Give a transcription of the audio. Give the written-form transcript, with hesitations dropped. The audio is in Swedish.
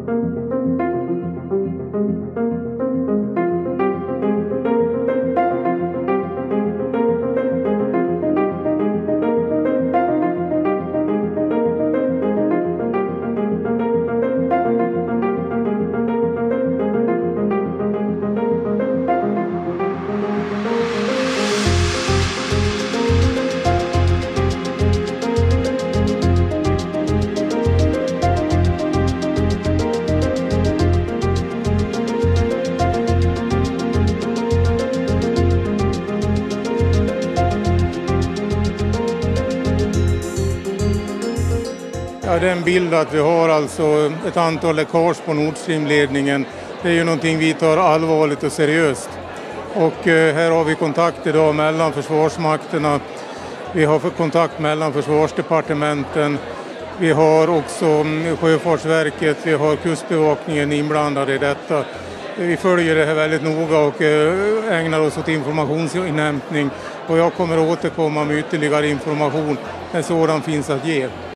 Ja, det är en bild att vi har alltså ett antal läckage på Nord Stream-ledningen. Det är ju någonting vi tar allvarligt och seriöst. Och här har vi kontakt idag mellan försvarsmakterna. Vi har kontakt mellan försvarsdepartementen. Vi har också Sjöfartsverket, vi har Kustbevakningen inblandade i detta. Vi följer det här väldigt noga och ägnar oss åt informationsinhämtning. Och jag kommer att återkomma med ytterligare information när sådan finns att ge.